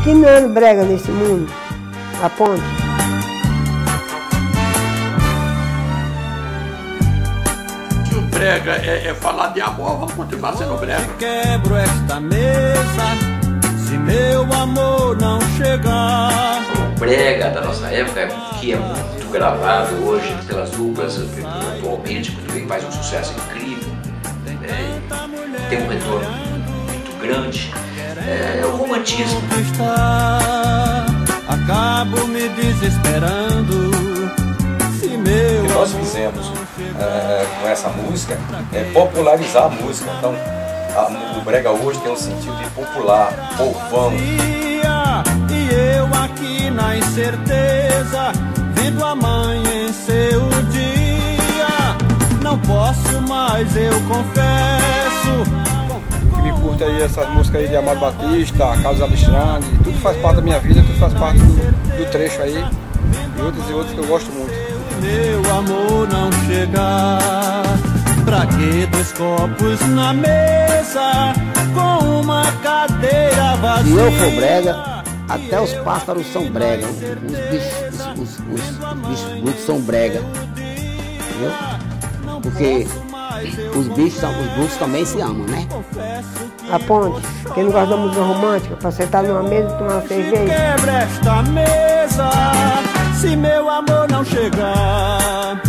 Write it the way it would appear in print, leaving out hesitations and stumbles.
que não é brega nesse mundo? Aponte. Se o brega é falar de amor, vamos continuar sendo brega. Quebro esta mesa, se meu amor não chegar. O brega da nossa época, que é muito gravado hoje pelas duplas, atualmente, que faz um sucesso incrível, tem um retorno muito grande, é o romantismo. Acabo me desesperando. Se meu O que nós fizemos com essa música é popularizar a música. Então, o brega hoje tem um sentido de popular, povão. E eu aqui na incerteza, vendo amanhecer o dia. Não posso mais, eu confesso. Que me curta aí essas músicas aí de Amado Batista, Carlos Alexandre, tudo faz parte da minha vida, tudo faz parte do trecho aí. E outros que eu gosto muito. Meu amor não chegar. Pra que dois copos na mesa com uma cadeira vazia? Se eu for brega, até os pássaros são brega. Os bichos são brega. Entendeu? Porque os bichos também se amam, né? Aponte. Quem não gosta da música romântica, pra sentar numa mesa e tomar uma cerveja. Quebra esta mesa, se meu amor não chegar.